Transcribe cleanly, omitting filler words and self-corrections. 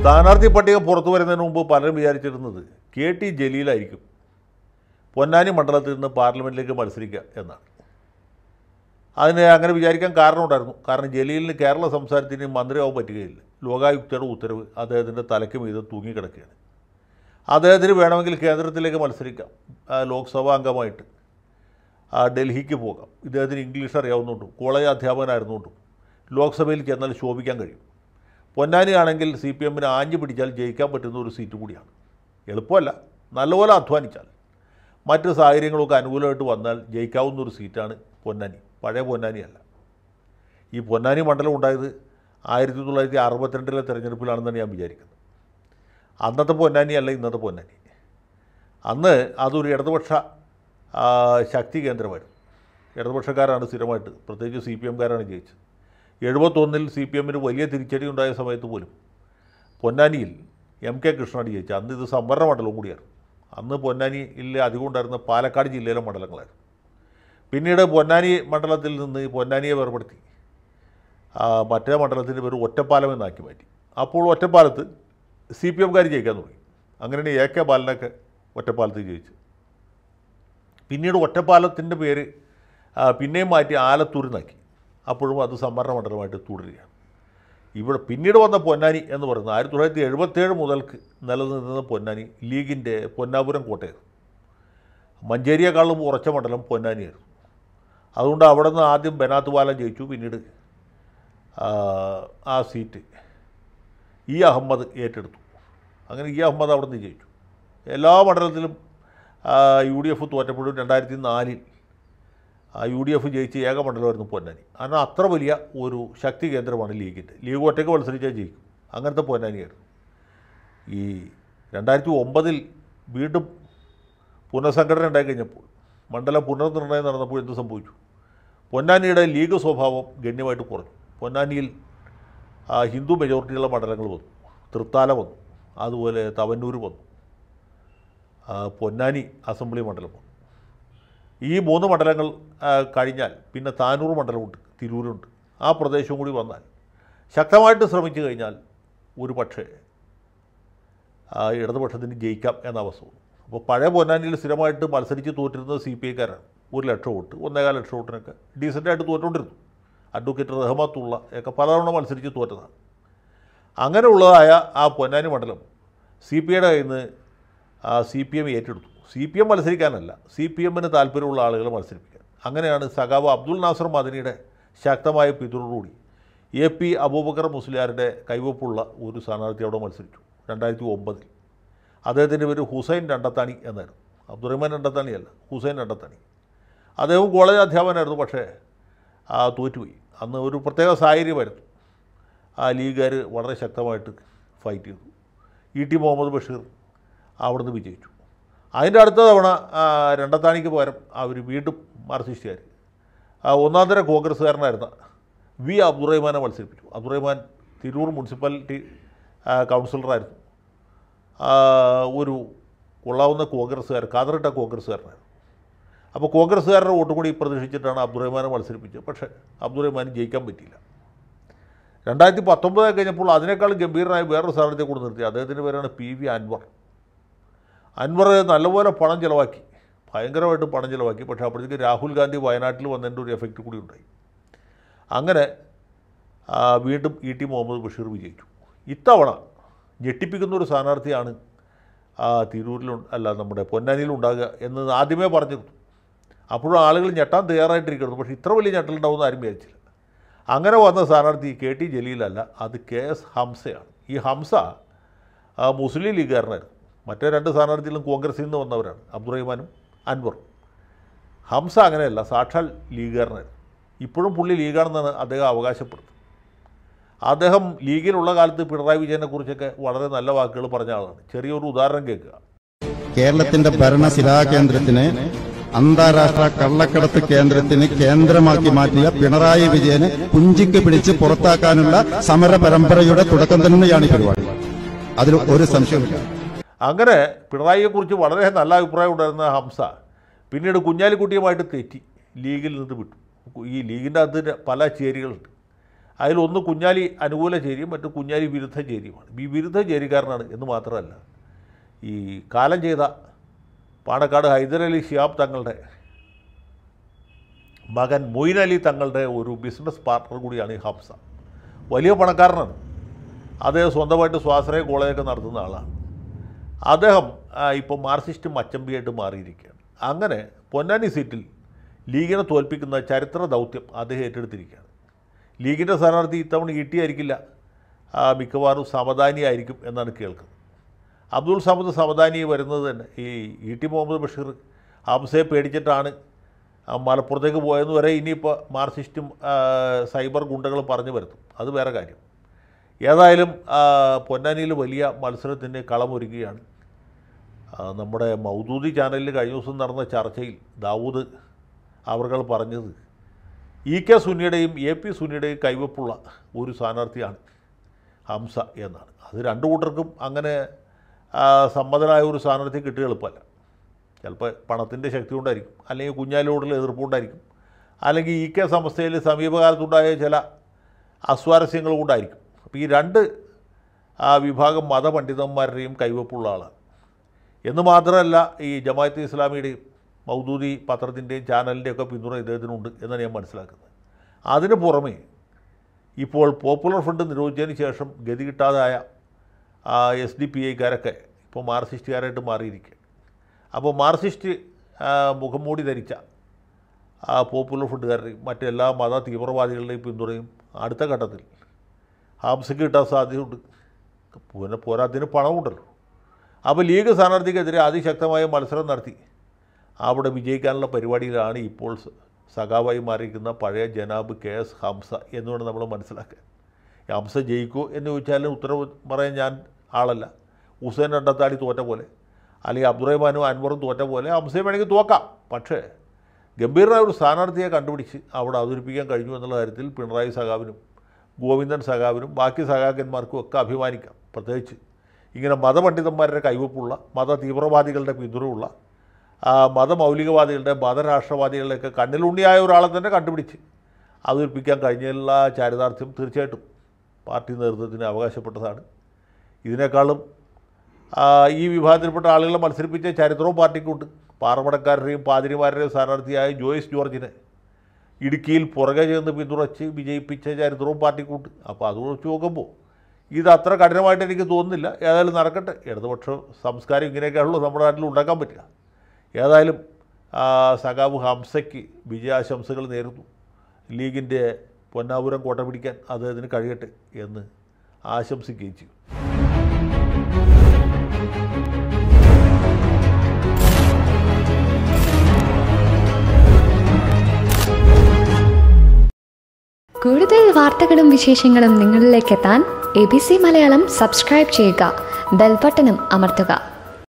സ്ഥാനാർത്ഥി പട്ടിക പുറത്തു വരുന്നതിന് മുമ്പ് പലരും വിചാരിച്ചിരുന്നത് KT ജലീലായിരിക്കും പൊന്നാനി മണ്ഡലത്തിൽ നിന്ന് പാർലമെൻറ്റിലേക്ക് മത്സരിക്കുക എന്നാണ്. അതിന് അങ്ങനെ വിചാരിക്കാൻ കാരണമുണ്ടായിരുന്നു. കാരണം ജലീലിന് കേരള സംസ്ഥാനത്തിന് മന്ത്രിയാവാൻ പറ്റുകയില്ല. ലോകായുക്തയുടെ ഉത്തരവ് അദ്ദേഹത്തിൻ്റെ തലയ്ക്ക് മീതെ തൂങ്ങിക്കിടക്കുകയാണ്. അദ്ദേഹത്തിന് വേണമെങ്കിൽ കേന്ദ്രത്തിലേക്ക് മത്സരിക്കാം, ലോക്സഭാ അംഗമായിട്ട് ഡൽഹിക്ക് പോകാം. ഇദ്ദേഹത്തിന് ഇംഗ്ലീഷ് അറിയാവുന്നതുകൊണ്ടും കോളേജ് അധ്യാപകനായിരുന്നുകൊണ്ടും ലോക്സഭയിൽ ചെന്നാൽ ശോഭിക്കാൻ കഴിയും. പൊന്നാനി ആണെങ്കിൽ CPMന് ആഞ്ഞു പിടിച്ചാൽ ജയിക്കാൻ പറ്റുന്ന ഒരു സീറ്റ് കൂടിയാണ്. എളുപ്പമല്ല, നല്ലപോലെ അധ്വാനിച്ചാൽ മറ്റ് സാഹചര്യങ്ങളൊക്കെ അനുകൂലമായിട്ട് വന്നാൽ ജയിക്കാവുന്ന ഒരു സീറ്റാണ് പൊന്നാനി. പഴയ പൊന്നാനിയല്ല. ഈ പൊന്നാനി മണ്ഡലം ഉണ്ടായത് 1962 തെരഞ്ഞെടുപ്പിലാണെന്നാണ് ഞാൻ വിചാരിക്കുന്നത്. അന്നത്തെ പൊന്നാനി അല്ല ഇന്നത്തെ പൊന്നാനി. അന്ന് അതൊരു ഇടതുപക്ഷ ശക്തി കേന്ദ്രമായിരുന്നു. ഇടതുപക്ഷക്കാരാണ് സ്ഥിരമായിട്ട്, പ്രത്യേകിച്ച് CPMകാരാണ് ജയിച്ചത്. 71 CPMന് വലിയ തിരിച്ചടി ഉണ്ടായ സമയത്ത് പോലും പൊന്നാനിയിൽ MK കൃഷ്ണനാണ് ജയിച്ചത്. അന്ന് ഇത് സംവരണ മണ്ഡലവും കൂടിയായിരുന്നു. അന്ന് പൊന്നാനിയിൽ അധികം ഉണ്ടായിരുന്ന പാലക്കാട് ജില്ലയിലെ മണ്ഡലങ്ങളായിരുന്നു. പിന്നീട് പൊന്നാനി മണ്ഡലത്തിൽ നിന്ന് പൊന്നാനിയെ വേർപെടുത്തി മറ്റേ മണ്ഡലത്തിൻ്റെ പേര് ഒറ്റപ്പാലം എന്നാക്കി മാറ്റി. അപ്പോൾ ഒറ്റപ്പാലത്ത് CPMകാർ ജയിക്കാൻ തുടങ്ങി. അങ്ങനെയാണ് AK ബാലനൊക്കെ ഒറ്റപ്പാലത്ത് ജയിച്ചു. പിന്നീട് ഒറ്റപ്പാലത്തിൻ്റെ പേര് പിന്നെയും മാറ്റി ആലത്തൂരിനാക്കി. അപ്പോഴും അത് സംവരണ മണ്ഡലമായിട്ട് തുടരുകയാണ്. ഇവിടെ പിന്നീട് വന്ന പൊന്നാനി എന്ന് പറയുന്നത് 1977 മുതൽക്ക് നിലനിന്ന പൊന്നാനി ലീഗിൻ്റെ പൊന്നാപുരം കോട്ടയായിരുന്നു. മഞ്ചേരിയെക്കാളും ഉറച്ച മണ്ഡലം പൊന്നാനിയായിരുന്നു. അതുകൊണ്ട് അവിടെ നിന്ന് ആദ്യം ബനാത്ത് പാലം ജയിച്ചു. പിന്നീട് ആ സീറ്റ് അഹമ്മദ് ഏറ്റെടുത്തു. അങ്ങനെ അഹമ്മദ് അവിടെ നിന്ന് ജയിച്ചു. എല്ലാ മണ്ഡലത്തിലും UDF തോറ്റപ്പോഴും 2004 UDF ജയിച്ച ഏക മണ്ഡലമായിരുന്നു പൊന്നാനി. കാരണം അത്ര വലിയ ഒരു ശക്തി കേന്ദ്രമാണ് ലീഗിൻ്റെ. ലീഗ് ഒറ്റയ്ക്ക് മത്സരിച്ചാൽ ജയിക്കും. അങ്ങനത്തെ പൊന്നാനിയായിരുന്നു. ഈ 2009 വീണ്ടും പുനഃസംഘടന ഉണ്ടായി കഴിഞ്ഞപ്പോൾ, മണ്ഡലം പുനർനിർണ്ണയം നടന്നപ്പോൾ എന്ത് സംഭവിച്ചു? പൊന്നാനിയുടെ ലീഗ് സ്വഭാവം ഗണ്യമായിട്ട് കുറഞ്ഞു. പൊന്നാനിയിൽ ഹിന്ദു മെജോറിറ്റിയുള്ള മണ്ഡലങ്ങൾ വന്നു. തൃത്താല വന്നു, അതുപോലെ തവന്നൂർ വന്നു, പൊന്നാനി അസംബ്ലി മണ്ഡലം വന്നു. ഈ 3 മണ്ഡലങ്ങൾ കഴിഞ്ഞാൽ പിന്നെ താനൂർ മണ്ഡലമുണ്ട്, തിരൂരുണ്ട്. ആ പ്രദേശവും കൂടി വന്നാൽ ശക്തമായിട്ട് ശ്രമിച്ചു കഴിഞ്ഞാൽ ഒരു പക്ഷേ ഇടതുപക്ഷത്തിന് ജയിക്കാം എന്ന അവസ്ഥ വന്നു. അപ്പോൾ പഴയ പൊന്നാനിയിൽ സ്ഥിരമായിട്ട് മത്സരിച്ച് തോറ്റിരുന്നത് CPIക്കാരാണ്. 1 ലക്ഷം വോട്ട്, 1.25 ലക്ഷം വോട്ടിനൊക്കെ ഡീസൻ്റായിട്ട് തോറ്റുകൊണ്ടിരുന്നു. അഡ്വക്കേറ്റ് റഹ്മത്തുള്ള ഒക്കെ പലതവണ മത്സരിച്ച് തോറ്റതാണ്. അങ്ങനെയുള്ളതായ ആ പൊന്നാനി മണ്ഡലം CPIയുടെ കയ്യിൽ നിന്ന് CPM ഏറ്റെടുത്തു. CPM മത്സരിക്കാനല്ല, CPMന് താല്പര്യമുള്ള ആളുകളെ മത്സരിപ്പിക്കാൻ. അങ്ങനെയാണ് സഖാവ് അബ്ദുൽ നാസർ മദനിയുടെ ശക്തമായ പിന്തുണയോടുകൂടി AP അബൂബക്കർ മുസ്ലിയാരുടെ കൈവപ്പുള്ള ഒരു സ്ഥാനാർത്ഥി അവിടെ മത്സരിച്ചു 2009. അദ്ദേഹത്തിൻ്റെ പേര് ഹുസൈൻ രണ്ടത്താണി എന്നായിരുന്നു. അബ്ദുറഹ്മാൻ രണ്ടത്താണിയല്ല, ഹുസൈൻ രണ്ടത്താണി. അദ്ദേഹം കോളേജ് അധ്യാപകനായിരുന്നു. പക്ഷേ തോറ്റുപോയി. അന്ന് ഒരു പ്രത്യേക സാഹചര്യമായിരുന്നു. ലീഗുകാർ വളരെ ശക്തമായിട്ട് ഫൈറ്റ് ചെയ്തു. ET മുഹമ്മദ് ബഷീർ അവിടുന്ന് വിജയിച്ചു. അതിൻ്റെ അടുത്ത തവണ രണ്ടത്താണിക്ക് പകരം അവർ വീണ്ടും മാർക്സിസ്റ്റുകാർ ഒന്നാം തരം കോൺഗ്രസ്സുകാരനായിരുന്ന V അബ്ദുറഹ്മാനെ മത്സരിപ്പിച്ചു. അബ്ദുറഹ്മാൻ തിരൂർ മുനിസിപ്പാലിറ്റി കൗൺസിലറായിരുന്നു. ഒരു കൊള്ളാവുന്ന കോൺഗ്രസ്സുകാർ, കാതറിട്ട കോൺഗ്രസ്സുകാരനായിരുന്നു. അപ്പോൾ കോൺഗ്രസ്സുകാരുടെ വോട്ട് കൂടി പ്രതീക്ഷിച്ചിട്ടാണ് അബ്ദുറഹ്മാനെ മത്സരിപ്പിച്ചത്. പക്ഷേ അബ്ദുറഹ്മാൻ ജയിക്കാൻ പറ്റിയില്ല. 2019 കഴിഞ്ഞപ്പോൾ അതിനേക്കാൾ ഗംഭീരനായ വേറൊരു സ്ഥാനാർത്ഥിയെ കൂടി നിർത്തി. അദ്ദേഹത്തിൻ്റെ പേരാണ് PV അൻവർ. അൻവർ നല്ലപോലെ പണം ചിലവാക്കി, ഭയങ്കരമായിട്ട് പണം ചിലവാക്കി. പക്ഷേ അപ്പോഴത്തേക്ക് രാഹുൽ ഗാന്ധി വയനാട്ടിൽ വന്നതിൻ്റെ ഒരു എഫക്റ്റ് കൂടി ഉണ്ടായി. അങ്ങനെ വീണ്ടും ET മുഹമ്മദ് ബഷീർ വിജയിച്ചു. ഇത്തവണ ഞെട്ടിപ്പിക്കുന്ന ഒരു സ്ഥാനാർത്ഥിയാണ് നമ്മുടെ പൊന്നാനിയിലുണ്ടാകുക എന്ന് ആദ്യമേ പറഞ്ഞിരുന്നു. അപ്പോഴും ആളുകൾ ഞെട്ടാൻ തയ്യാറായിട്ടിരിക്കുന്നു. പക്ഷേ ഇത്ര വലിയ ഞെട്ടലുണ്ടാവുമെന്ന് ആരും വിചാരിച്ചില്ല. അങ്ങനെ വന്ന സ്ഥാനാർത്ഥി KT ജലീലല്ല, അത് KS ഹംസയാണ്. ഈ ഹംസ മുസ്ലിം ലീഗുകാരനായിരുന്നു. മറ്റേ 2 സ്ഥാനാർത്ഥികളും കോൺഗ്രസിൽ നിന്ന് വന്നവരാണ്, അബ്ദുറഹ്മാനും അൻവറും. ഹംസ അങ്ങനെയല്ല, സാക്ഷാൽ ലീഗുകാരനായിരുന്നു. ഇപ്പോഴും പുള്ളി ലീഗാണെന്നാണ് അദ്ദേഹം അവകാശപ്പെടുന്നത്. അദ്ദേഹം ലീഗിലുള്ള കാലത്ത് പിണറായി വിജയനെക്കുറിച്ചൊക്കെ വളരെ നല്ല വാക്കുകൾ പറഞ്ഞ ആളാണ്. ചെറിയൊരു ഉദാഹരണം കേൾക്കുക. കേരളത്തിന്റെ ഭരണശിലാകേന്ദ്രത്തിനെ അന്താരാഷ്ട്ര കള്ളക്കടത്ത് കേന്ദ്രത്തിന് കേന്ദ്രമാക്കി മാറ്റിയ പിണറായി വിജയനെ പുഞ്ചിക്ക് പിടിച്ച് പുറത്താക്കാനുള്ള സമര പരമ്പരയുടെ തുടക്കം തന്നെയാണ് ഈ പരിപാടി. അതിൽ ഒരു സംശയമില്ല. അങ്ങനെ പിണറായിയെക്കുറിച്ച് വളരെ നല്ല അഭിപ്രായം ഉണ്ടായിരുന്ന ഹംസ പിന്നീട് കുഞ്ഞാലിക്കുട്ടിയുമായിട്ട് തെറ്റി ലീഗിൽ നിന്ന് വിട്ടു. ഈ ലീഗിൻ്റെ അകത്ത് പല ചേരികളുണ്ട്. അതിലൊന്ന് കുഞ്ഞാലി അനുകൂല ചേരിയും മറ്റു കുഞ്ഞാലി വിരുദ്ധ ചേരിയുമാണ്. ഈ വിരുദ്ധ ചേരിക്കാരനാണ് എന്ന് മാത്രമല്ല, ഈ കാലം ചെയ്ത പാണക്കാട് ഹൈദരലി ശിഹാബ് തങ്ങളുടെ മകൻ മൊയ്ൻ അലി തങ്ങളുടെ ഒരു ബിസിനസ് പാർട്ണർ കൂടിയാണ് ഈ ഹംസ. വലിയ പണക്കാരനാണ്. അദ്ദേഹം സ്വന്തമായിട്ട് സ്വാശ്രയ കോളേജൊക്കെ നടത്തുന്ന ആളാണ്. അദ്ദേഹം ഇപ്പോൾ മാർക്സിസ്റ്റ് മച്ചമ്പിയായിട്ട് മാറിയിരിക്കുകയാണ്. അങ്ങനെ പൊന്നാനി സീറ്റിൽ ലീഗിനെ തോൽപ്പിക്കുന്ന ചരിത്ര ദൗത്യം അദ്ദേഹം ഏറ്റെടുത്തിരിക്കുകയാണ്. ലീഗിൻ്റെ സ്ഥാനാർത്ഥി ഇത്തവണ ഈട്ടിയായിരിക്കില്ല, മിക്കവാറും സമദാനി ആയിരിക്കും എന്നാണ് കേൾക്കുന്നത്. അബ്ദുൾ സമദ് സമദാനി വരുന്നത് തന്നെ ഈ ടി മുഹമ്മദ് ബഷീർ ഹംസയെ പേടിച്ചിട്ടാണ് മലപ്പുറത്തേക്ക് പോയെന്ന് വരെ ഇനിയിപ്പോൾ മാർക്സിസ്റ്റും സൈബർ ഗുണ്ടകളും പറഞ്ഞു വരുത്തും. അത് വേറെ കാര്യം. ഏതായാലും പൊന്നാനിയിൽ വലിയ മത്സരത്തിൻ്റെ കളമൊരുക്കുകയാണ്. നമ്മുടെ മൗദൂദി ചാനലിൽ കഴിഞ്ഞ ദിവസം നടന്ന ചർച്ചയിൽ ദാവൂദ് അവർ പറഞ്ഞത് EK സുന്നിയുടെയും AP സുന്നിയുടെയും കൈവപ്പുള്ള ഒരു സ്ഥാനാർത്ഥിയാണ് ഹംസ എന്നാണ്. അത് രണ്ടു കൂട്ടർക്കും അങ്ങനെ സമ്മതനായ ഒരു സ്ഥാനാർത്ഥി കിട്ടുക എളുപ്പമല്ല. ചിലപ്പോൾ പണത്തിൻ്റെ ശക്തി കൊണ്ടായിരിക്കും, അല്ലെങ്കിൽ കുഞ്ഞാലിയോടുള്ള എതിർപ്പുകൊണ്ടായിരിക്കും, അല്ലെങ്കിൽ EK സംസ്ഥയിൽ സമീപകാലത്തുണ്ടായ ചില അസ്വാരസ്യങ്ങൾ കൊണ്ടായിരിക്കും. അപ്പോൾ ഈ രണ്ട് വിഭാഗം മതപണ്ഡിതന്മാരുടെയും കൈവപ്പുള്ള ആളാണ്. എന്ന് മാത്രമല്ല, ഈ ജമാഅത്തെ ഇസ്ലാമിയുടെയും മൗദൂദി പത്രത്തിൻ്റെയും ചാനലിൻ്റെയൊക്കെ പിന്തുണ ഇദ്ദേഹത്തിനുണ്ട് എന്നാണ് ഞാൻ മനസ്സിലാക്കുന്നത്. അതിന് പുറമേ ഇപ്പോൾ പോപ്പുലർ ഫ്രണ്ട് നിരോധിച്ചതിന് ശേഷം ഗതി കിട്ടാതായ SDPIക്കാരൊക്കെ ഇപ്പോൾ മാർക്സിസ്റ്റുകാരായിട്ട് മാറിയിരിക്കുക. അപ്പോൾ മാർക്സിസ്റ്റ് മുഖംമൂടി ധരിച്ച പോപ്പുലർ ഫ്രണ്ടുകാരുടെയും മറ്റെല്ലാ മത തീവ്രവാദികളുടെയും പിന്തുണയും അടുത്ത ഘട്ടത്തിൽ ഹംസയ്ക്ക് കിട്ടാൻ സാധ്യതയുണ്ട്. പിന്നെ പോരാത്തിന് പണമുണ്ടല്ലോ. അപ്പോൾ ലീഗ് സ്ഥാനാർത്ഥിക്കെതിരെ അതിശക്തമായ മത്സരം നടത്തി അവിടെ വിജയിക്കാനുള്ള പരിപാടിയിലാണ് ഇപ്പോൾ സഖാവായി മാറിയിരിക്കുന്ന പഴയ ജനാബ് KS ഹംസ എന്നുകൊണ്ട് നമ്മൾ മനസ്സിലാക്കുക. ഹംസ ജയിക്കൂ എന്ന് ചോദിച്ചാലും ഉത്തരവ് പറയാൻ ഞാൻ ആളല്ല. ഹുസൈൻ രണ്ടത്താടി തോറ്റ പോലെ, അല്ലെങ്കിൽ അബ്ദുറഹ്മാനും അൻവറും തോറ്റ പോലെ ഹംസയെ വേണമെങ്കിൽ തോക്കാം. പക്ഷേ ഗംഭീരമായ ഒരു സ്ഥാനാർത്ഥിയെ കണ്ടുപിടിച്ച് അവിടെ അവതരിപ്പിക്കാൻ കഴിഞ്ഞു എന്നുള്ള കാര്യത്തിൽ പിണറായി സഖാവിനും ഗോവിന്ദൻ സഖാവിനും ബാക്കി സഖാക്കന്മാർക്കും ഒക്കെ അഭിമാനിക്കാം. പ്രത്യേകിച്ച് ഇങ്ങനെ മതപണ്ഡിതന്മാരുടെ കൈവപ്പുള്ള, മത തീവ്രവാദികളുടെ പിന്തുണയുള്ള, മതമൗലികവാദികളുടെ, മതരാഷ്ട്രവാദികളുടെയൊക്കെ കണ്ണിലുണ്ണിയായ ഒരാളെ തന്നെ കണ്ടുപിടിച്ച് അവതരിപ്പിക്കാൻ കഴിഞ്ഞുള്ള ചാരിതാർത്ഥ്യം തീർച്ചയായിട്ടും പാർട്ടി നേതൃത്വത്തിന് അവകാശപ്പെട്ടതാണ്. ഇതിനേക്കാളും ഈ വിഭാഗത്തിൽപ്പെട്ട ആളുകളെ മത്സരിപ്പിച്ച ചരിത്രവും പാർട്ടിക്കുണ്ട്. പാറമടക്കാരുടെയും പാതിരിമാരുടെയും സ്ഥാനാർത്ഥിയായ ജോയ്സ് ജോർജിനെ ഇടുക്കിയിൽ പുറകെ ചേർന്ന് പിന്തുണച്ച് വിജയിപ്പിച്ച ചരിത്രവും പാർട്ടിക്കുണ്ട്. അപ്പോൾ അത് വെച്ച് നോക്കുമ്പോൾ ഇത് അത്ര കഠിനമായിട്ട് എനിക്ക് തോന്നുന്നില്ല. ഏതായാലും നടക്കട്ടെ. ഇടതുപക്ഷ സംസ്കാരം ഇങ്ങനെയൊക്കെയാണല്ലോ നമ്മുടെ നാട്ടിൽ ഉണ്ടാക്കാൻ പറ്റുക. ഏതായാലും സഖാവ് ഹംസയ്ക്ക് വിജയാശംസകൾ നേരുന്നു. ലീഗിൻ്റെ പൊന്നാപുരം കോട്ട പിടിക്കാൻ അദ്ദേഹത്തിന് കഴിയട്ടെ എന്ന് ആശംസിക്കുകയും ചെയ്യും. കൂടുതൽ വാർത്തകളും വിശേഷങ്ങളും നിങ്ങളിലേക്ക് എത്താൻ ABC മലയാളം സബ്സ്ക്രൈബ് ചെയ്യുക, ബെൽ ബട്ടണും അമർത്തുക.